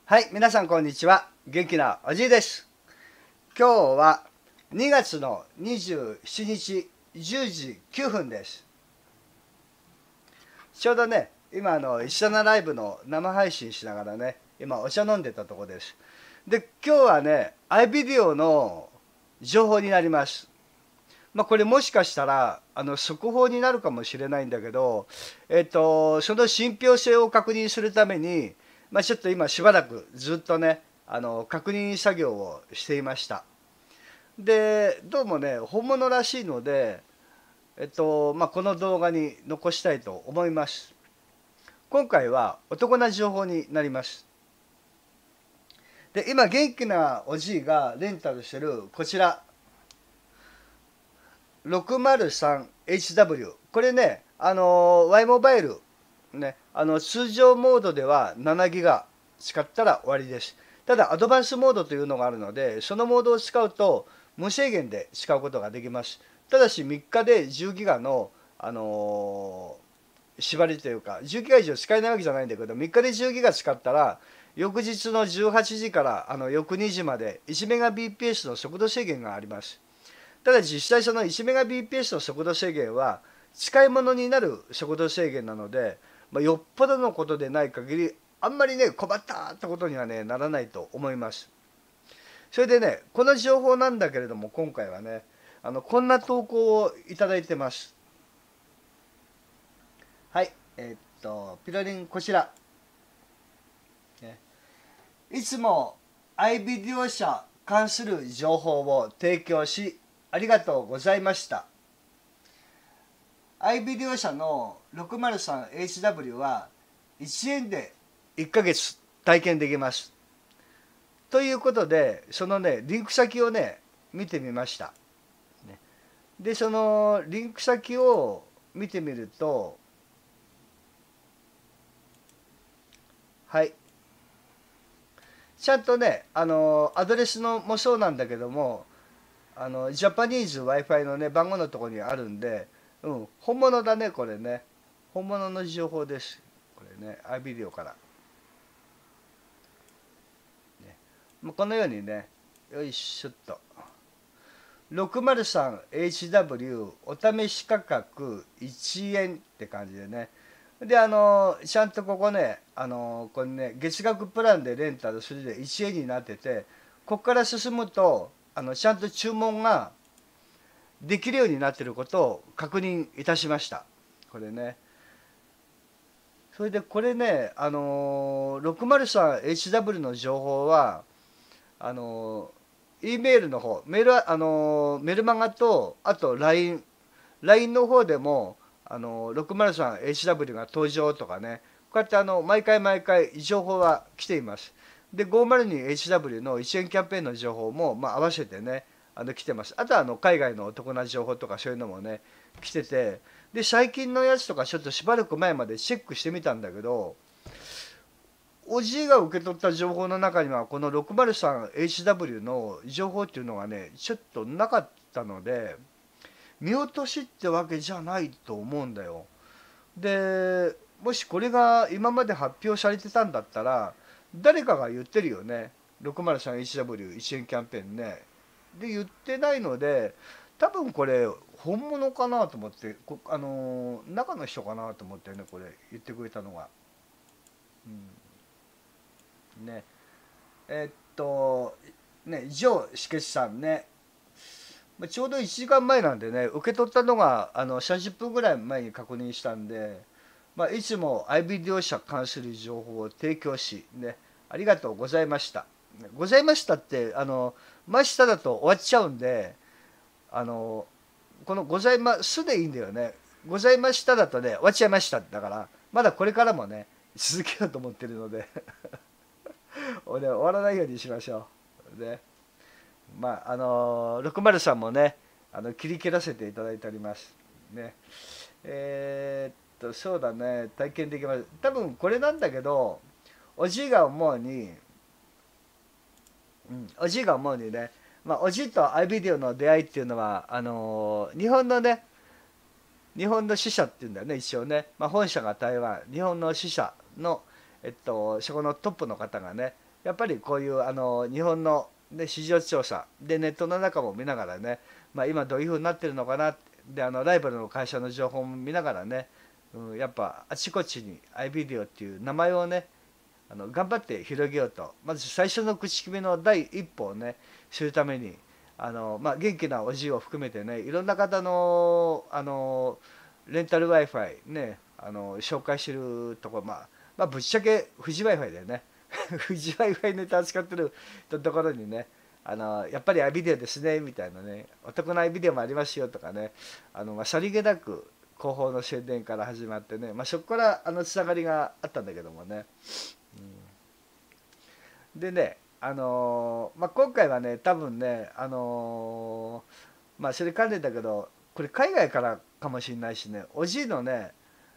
はい、皆さんこんにちは。元気なおじいです。今日は2月の27日10時9分です。ちょうどね、今17ライブの生配信しながらね、今お茶飲んでたとこです。で、今日はね、iVideo の情報になります。これもしかしたら速報になるかもしれないんだけど、その信憑性を確認するために、ちょっと今しばらくずっとね確認作業をしていました。でどうもね本物らしいので、この動画に残したいと思います。今回はお得な情報になります。で今元気なおじいがレンタルしてるこちら 603HW、 これねY モバイルね、通常モードでは7ギガ使ったら終わりです。ただアドバンスモードというのがあるので、そのモードを使うと無制限で使うことができます。ただし3日で10ギガの、縛りというか、10ギガ以上使えないわけじゃないんだけど、3日で10ギガ使ったら翌日の18時から翌2時まで1メガ bps の速度制限があります。ただ実際その1メガ bps の速度制限は使い物になる速度制限なので、よっぽどのことでない限りあんまりね困ったってことにはねならないと思います。それでねこの情報なんだけれども、今回はねこんな投稿をいただいてます。はい、ピロリンこちら、ね、いつも iVideo 社関する情報を提供しありがとうございました。iVideo 社の 603HW は1円で1ヶ月体験できます。ということで、そのね、リンク先をね、見てみました。で、そのリンク先を見てみると、はい。ちゃんとね、アドレスのもそうなんだけども、ジャパニーズ Wi-Fi のね、番号のところにあるんで、本物だね、これね。本物の情報です。これね、iVideo から。このようにね、よいしょっと。603HW お試し価格1円って感じでね。で、ちゃんとここね、これね、月額プランでレンタルするで1円になってて、ここから進むと、ちゃんと注文ができるようになっていることを確認いたしました。これね。それでこれね、603HW の情報は、E メールの方、メルマガと、あと LINE の方でも、603HW が登場とかね、こうやって毎回毎回情報は来ています。で、502HW の1円キャンペーンの情報も、合わせてね、来てます。あとは海外のお得な情報とかそういうのもね、来てて、で、最近のやつとかちょっとしばらく前までチェックしてみたんだけど、おじいが受け取った情報の中にはこの 603HW の情報っていうのがねちょっとなかったので、見落としってわけじゃないと思うんだよ。でもしこれが今まで発表されてたんだったら誰かが言ってるよね。 603HW1 円キャンペーンね。で言ってないので多分これ本物かなと思って、中の人かなと思ってね、これ言ってくれたのが。ねえーっとジョーしけしさんね、ちょうど1時間前なんでね、受け取ったのが30分ぐらい前に確認したんで、いつも iVideo 社関する情報を提供し、ね、ありがとうございました。ございましたって、ましただと終わっちゃうんで、このございますでいいんだよね。ございましただとね、終わっちゃいましただから、まだこれからもね、続けようと思ってるので終わらないようにしましょう。ね。603もね、切り切らせていただいております。ね。そうだね、体験できます。多分これなんだけど、おじいが思うに、おじいが思うにね、おじいと iVideo の出会いっていうのは、日本のね、日本の支社っていうんだよね、一応ね。本社が台湾、日本の支社の、そこのトップの方がね、 やっぱりこういう日本の、ね、市場調査でネットの中も見ながらね、まあ、今どういうふうになってるのかなでライバルの会社の情報も見ながらね、やっぱあちこちに iVideo っていう名前をね頑張って広げようと、まず最初の口決めの第一歩をねするためにまあ、元気なおじいを含めてねいろんな方のレンタル Wi-Fi ね紹介してるところ、まあぶっちゃけ富士 Wi-Fi だよね富士 Wi-Fi ネタ使ってるところにねやっぱりビデオですねみたいなねお得なビデオもありますよとかねまあ、さりげなく広報の宣伝から始まってね、まあ、そこからつながりがあったんだけどもね、でねまあ、今回はね多分ねまあそれ関連だけどこれ海外からかもしれないしねおじいのね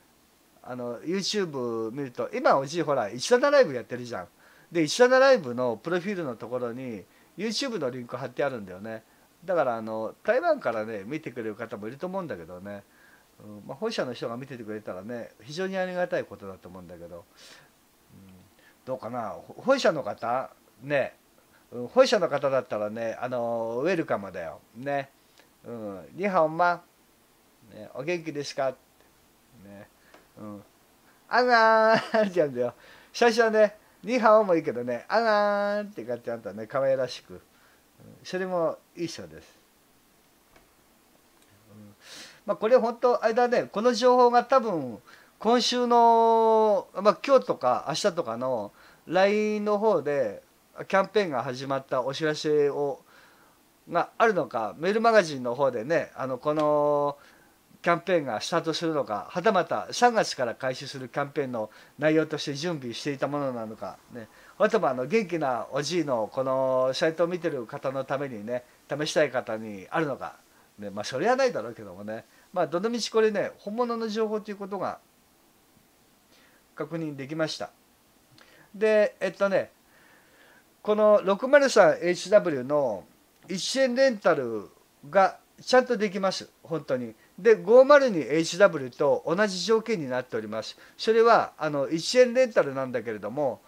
YouTube 見ると今おじいほら17ライブやってるじゃん。で17ライブのプロフィールのところに YouTube のリンク貼ってあるんだよね。だから台湾からね見てくれる方もいると思うんだけどね、まあ、本社の人が見ててくれたらね非常にありがたいことだと思うんだけど、どうかな本社の方ね、本社の方だったらねウェルカムだよね。ニハオマ、ね、お元気ですかね、あがーんってやるんだよ。最初はね、ニハオもいいけどね、あがーんって感じであんたね、可愛らしく。それもいいそうです。まあ、これ本当、あれだね、この情報が多分、今週の、まあ、今日とか明日とかの LINE の方で、キャンペーンが始まったお知らせがあるのか、メールマガジンの方でね、このキャンペーンがスタートするのか、はたまた3月から開始するキャンペーンの内容として準備していたものなのか、ね、あとも元気なおじいのこのサイトを見てる方のためにね、試したい方にあるのか、ね、まあそれはないだろうけどもね、まあどのみちこれね、本物の情報ということが確認できました。で、この 603HW の1円レンタルがちゃんとできます。本当に。で、502HW と同じ条件になっております。それは、1円レンタルなんだけれども、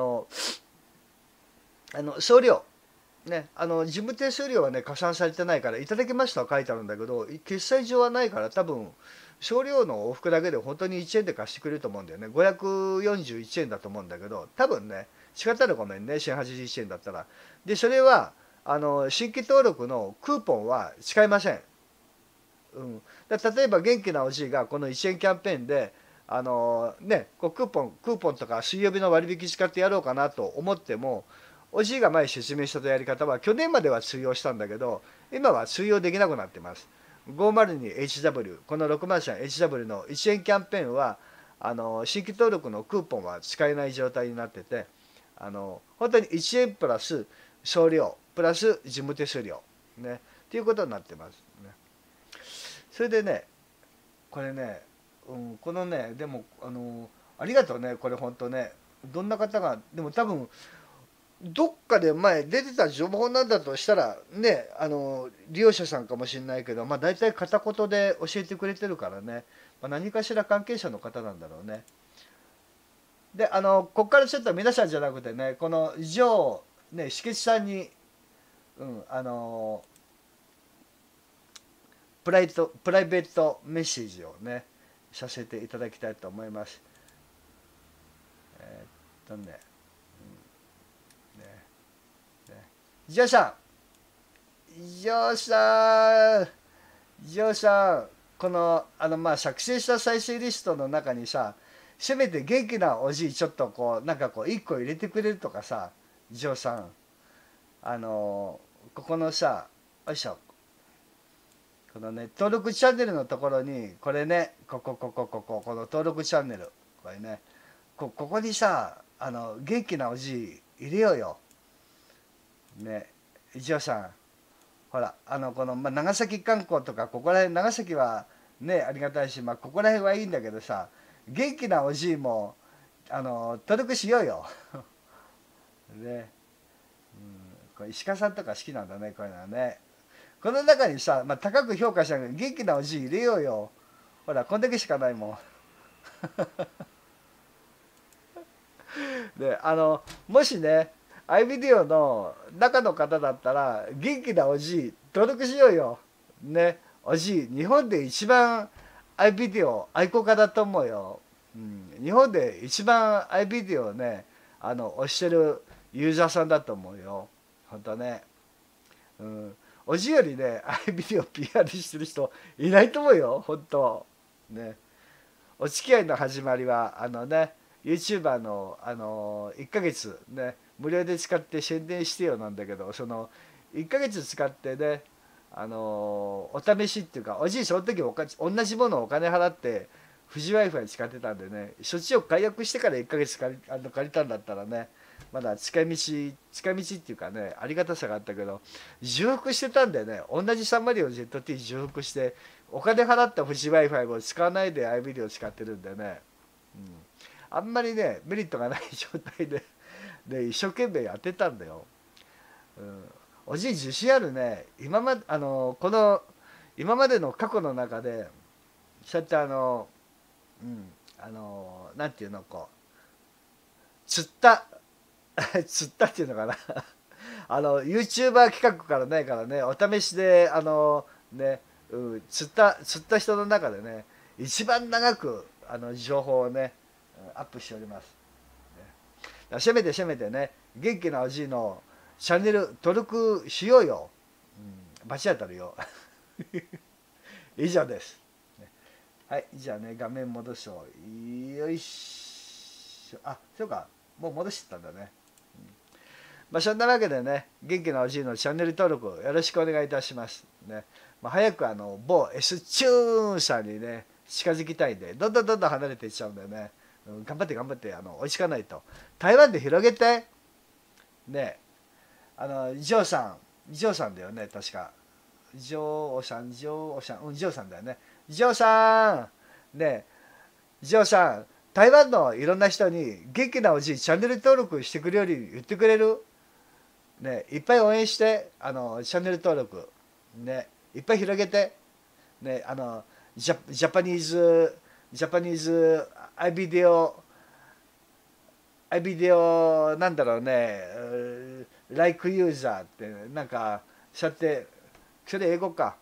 送料。ね、事務手数料はね、加算されてないから、いただきましたは書いてあるんだけど、決済上はないから、多分、送料の往復だけで本当に1円で貸してくれると思うんだよね。541円だと思うんだけど、多分ね、違ったらごめんね、1081円だったら。で、それは、新規登録のクーポンは使えません。例えば元気なおじいがこの1円キャンペーンでこうクーポンとか水曜日の割引使ってやろうかなと思ってもおじいが前説明したやり方は去年までは通用したんだけど今は通用できなくなってます。502HW この 603HW の1円キャンペーンは新規登録のクーポンは使えない状態になってて本当に1円プラス送料プラス事務手数料ねっていうことになってますね。それでねこれね、このねでもありがとうねこれ本当ねどんな方がでも多分どっかで前出てた情報なんだとしたらね利用者さんかもしれないけどまあ大体片言で教えてくれてるからね、まあ、何かしら関係者の方なんだろうね。でここからちょっと皆さんじゃなくてねこのジョーね敷地さんに、うん、プライベートメッセージをねさせていただきたいと思います。えーっとね、ねねジョーさん、ジョーさん、ジョーさん、このまあ作成した再生リストの中にさ、せめて元気なおじいちょっとこうなんかこう1個入れてくれるとかさ、ジョーさん、ここのさ、よいしょ。このね、登録チャンネルのところに、これね、この登録チャンネル、これね、ここにさ、元気なおじい入れようよ。ね、一応さん、ほら、この、まあ、長崎観光とか、ここら辺、長崎はね、ありがたいし、まあ、ここら辺はいいんだけどさ、元気なおじいも、登録しようよ。ね、これ石川さんとか好きなんだね、こういうのはね。この中にさ、まあ、高く評価した元気なおじい入れようよ。ほらこんだけしかないもん。でもしね iVideo の中の方だったら元気なおじい登録しようよ。ね、おじい日本で一番 iVideo 愛好家だと思うよ。日本で一番 iVideo をね推してるユーザーさんだと思うよ。ほんとね。おじよりね iVideo PR してる人いないと思うよ。ほんとね。お付き合いの始まりはYouTuber の1ヶ月ね無料で使って宣伝してよなんだけど、その1ヶ月使ってねお試しっていうか、おじいその時同じものをお金払って富士 Wi-Fi 使ってたんでね、そっちを解約してから1ヶ月借りたんだったらね、まだ使い道っていうかね、ありがたさがあったけど、重複してたんでね、同じ 304ZT 重複してお金払った富士 Wi-Fi を使わないで iVideo を使ってるんでね、あんまりねメリットがない状態で一生懸命やってたんだよ。おじい自信あるね。今までの過去の中でそうやってなんていうの釣った釣ったっていうのかなYouTuber 企画からないからね、お試しで釣った人の中でね一番長く情報をねアップしております。せめてね元気なおじいのチャンネル登録しようよ。バチ当たるよ。以上です。はい、じゃあね画面戻そう。よいしょ。あ、そうか、もう戻してたんだね。そんなわけでね、元気なおじいのチャンネル登録よろしくお願いいたします。ね、早く某 S チューンさんにね近づきたいんで、どんどん離れていっちゃうんだよね。頑張って追いつかないと。台湾で広げてね、ジョーさんだよね確か。ジョーさんジョーさんだよね。ジョーさんね、ジョーさん台湾のいろんな人に元気なおじいチャンネル登録してくれるように言ってくれるね、いっぱい応援してチャンネル登録ねいっぱい広げてね、ジャパニーズiVideo なんだろうね、ライクユーザーってなんかそうやってそれ英語か、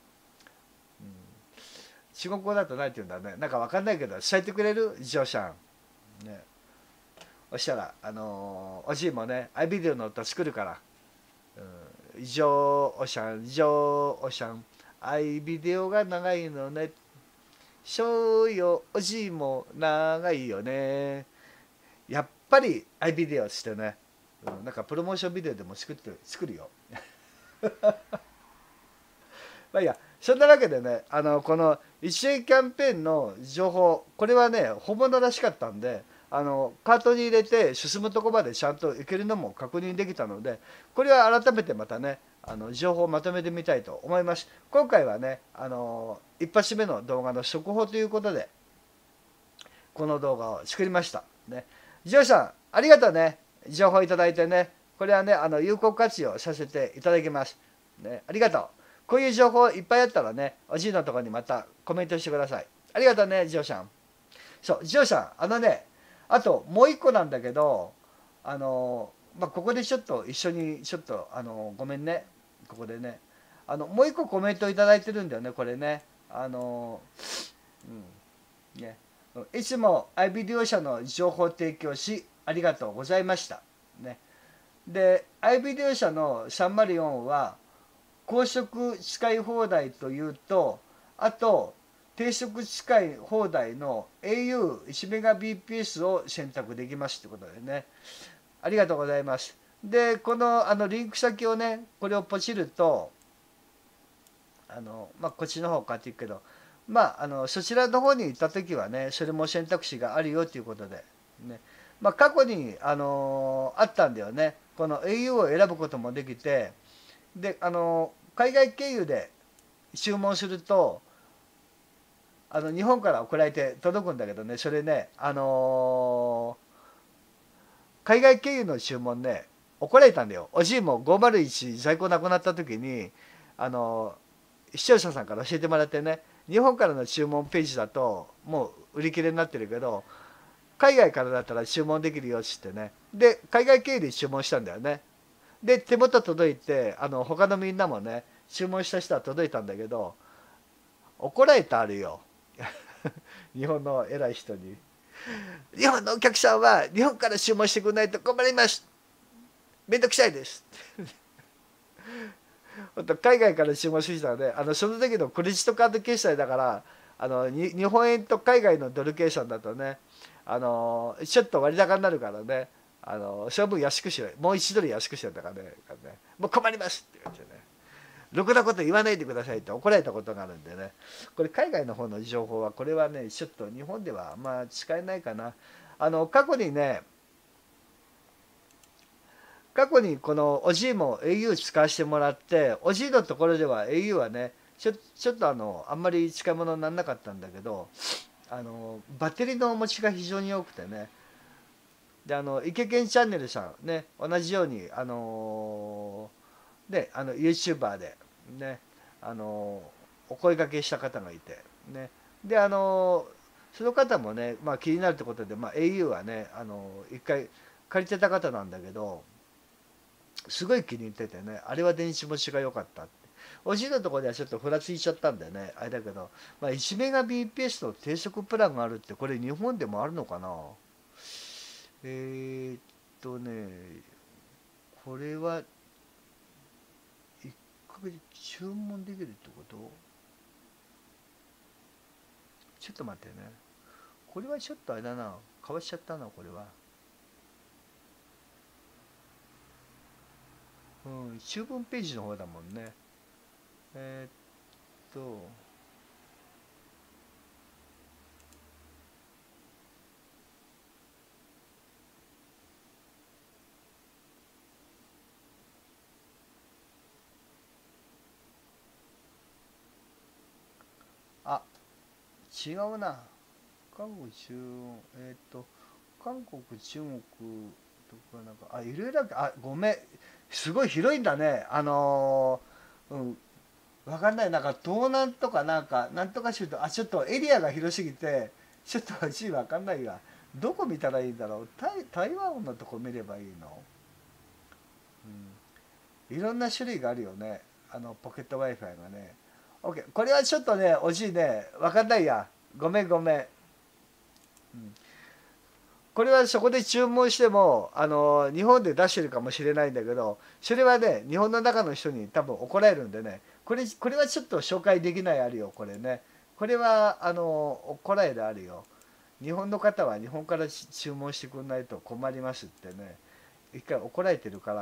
中国語だと何て言うんだね、なんかわかんないけど伝えてくれるジョーシャンね。そしたらおじいもね iVideo の歌作るから、ジョーシャンiVideo が長いのね、そうよおじいも長いよね、やっぱり iVideo してね、なんかプロモーションビデオでも作るよ。まあいいや、そんなわけでねこの1円キャンペーンの情報、これはね本物らしかったんでカートに入れて進むとこまでちゃんといけるのも確認できたので、これは改めてまたね情報をまとめてみたいと思います。今回はね一発目の動画の速報ということでこの動画を作りましたね。ジョーさんありがとうね、情報いただいてね。これはね有効活用させていただきますね。ありがとう。こういう情報いっぱいあったらねおじいのところにまたコメントしてください。ありがとうねジョーさん。そうジョーさんあともう一個なんだけどここでちょっと一緒にごめんね、ここでねもう一個コメントいただいてるんだよね、これねね、いつも iVideo 社の情報提供しありがとうございましたね。で iVideo 社の304は高速使い放題というと、あと低速使い放題の au1Mbps を選択できますってことでね、ありがとうございます。でこのリンク先をねこれをポチるとこっちの方変わっていくけど、そちらの方に行った時はねそれも選択肢があるよということでね、過去にあったんだよね。この au を選ぶこともできて、で海外経由で注文すると日本から送られて届くんだけどね、それね海外経由の注文ね怒られたんだよ。おじいも501在庫なくなった時に視聴者さんから教えてもらってね、日本からの注文ページだともう売り切れになってるけど海外からだったら注文できるよっつってね、で海外経由で注文したんだよね。 で手元届いて他のみんなもね注文した人は届いたんだけど、怒られたあるよ日本の偉い人に。日本のお客さんは日本から注文してくれないと困ります、めんどくさいです海外から注文してきたので、その時のクレジットカード決済だから、日本円と海外のドル計算だとね、ちょっと割高になるからね、その分安くしろ、もう1ドル安くしてたからね、もう困りますって言ってね、ろくなこと言わないでくださいって怒られたことがあるんでね、これ海外の方の情報は、これはね、ちょっと日本ではあんま使えないかな。過去にね、過去にこのおじいも au 使わせてもらって、おじいのところでは au はね、ちょっとあんまり使い物にならなかったんだけど、バッテリーのお持ちが非常に多くてね、でイケケンチャンネルさんね、同じようにでYouTuber でね、お声掛けした方がいてね、でその方もね、まあ、気になるってことで、まあ、au はね一回借りてた方なんだけど、すごい気に入っててね、あれは電子持ちが良かったって。おじいのところではちょっとふらついちゃったんでね、あれだけど、まあ、1メガ bps の低速プランがあるって、これ日本でもあるのかな。えーっね、これは1ヶ月注文できるってこと？ちょっと待ってね。これはちょっとあれだな。かわしちゃったな、これは。うん、注文ページの方だもんね。えーっと、あ、違うな。韓国、韓国、中国とかなんか、いろいろごめん。すごい広いんだね。うん、わかんない。なんか東南とかなんか、なんとか州と、ちょっとエリアが広すぎて、ちょっと私わかんないが、どこ見たらいいんだろう。台湾のとこ見ればいいの？いろんな種類があるよね。ポケット Wi-Fi がね。OK。これはちょっとね、おじいね、わかんないや。ごめんごめん。これはそこで注文しても日本で出してるかもしれないんだけど、それはね日本の中の人に多分怒られるんでね、これはちょっと紹介できないあるよ、これね。これは怒られるあるよ。日本の方は日本から注文してくんないと困りますってね、一回怒られてるから、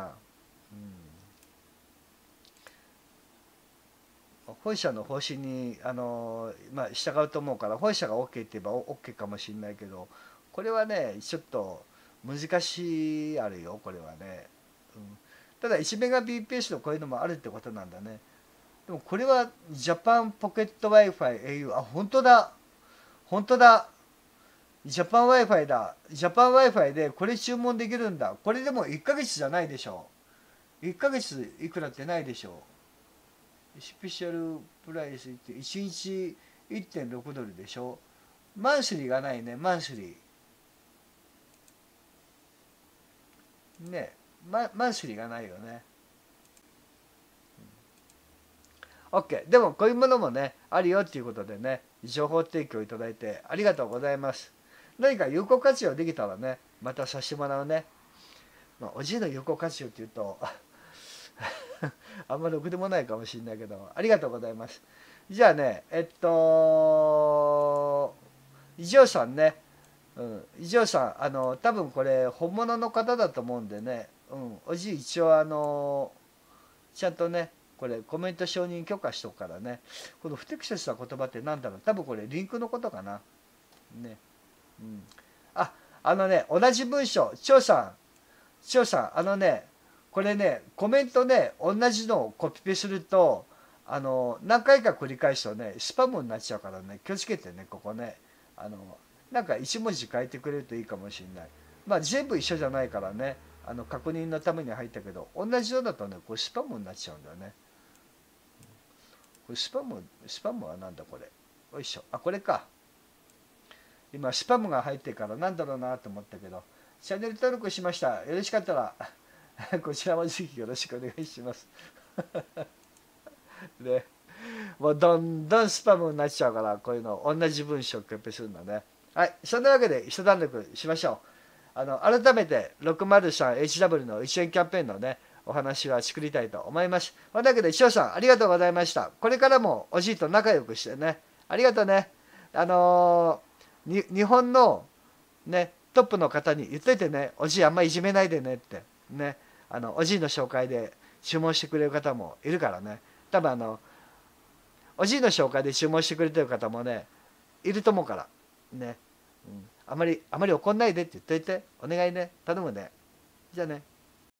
本社の方針にまあ、従うと思うから、本社が OK って言えば OK かもしれないけど、これはねちょっと難しいあるよ、これはね。ただ1メガ bps のこういうのもあるってことなんだね。でもこれはジャパンポケット Wi-Fi au、本当だ、本当だ、ジャパン Wi-Fi だ、ジャパン Wi-Fi でこれ注文できるんだ。これでも1ヶ月じゃないでしょ。1ヶ月いくらってないでしょ。スペシャルプライスって1日1.6ドルでしょ。マンスリーがないね、マンスリーね。マンスリーがないよね。 OK。 でもこういうものもねあるよっていうことでね、情報提供いただいてありがとうございます。何か有効活用できたらねまたさせてもらうね。まあ、おじいの有効活用っていうとあんまろくでもないかもしれないけど、ありがとうございます。じゃあね、以上さんね、以上さん、多分これ本物の方だと思うんでね、おじい一応ちゃんとね、これコメント承認許可しとくからね、この不適切な言葉ってなんだろう、多分これリンクのことかな。ね。うん。あ、同じ文章、張さん、これね、コメントね、同じのをコピペすると、何回か繰り返すとね、スパムになっちゃうからね、気をつけてね、ここね。なんか一文字変えてくれるといいかもしれない。まあ、全部一緒じゃないからね、確認のために入ったけど、同じのだとね、これスパムになっちゃうんだよね。これスパムはなんだこれ。よいしょ。これか。今、スパムが入ってからなんだろうなと思ったけど、チャンネル登録しました。よろしかったら、 こちらもぜひよろしくお願いします。でもうどんどんスパムになっちゃうから、こういうの同じ文章をコピペするんだね。はい、そんなわけで一段落しましょう。改めて 603HW の1円キャンペーンのねお話は作りたいと思います。というわけで翔さんありがとうございました。これからもおじいと仲良くしてね。ありがとうね。日本のねトップの方に言っといてね、おじいあんまいじめないでねってね。おじいの紹介で注文してくれる方もいるからね。多分おじいの紹介で注文してくれてる方もねいると思うからね、あまり怒んないでって言っといて、お願いね、頼むね。じゃあね。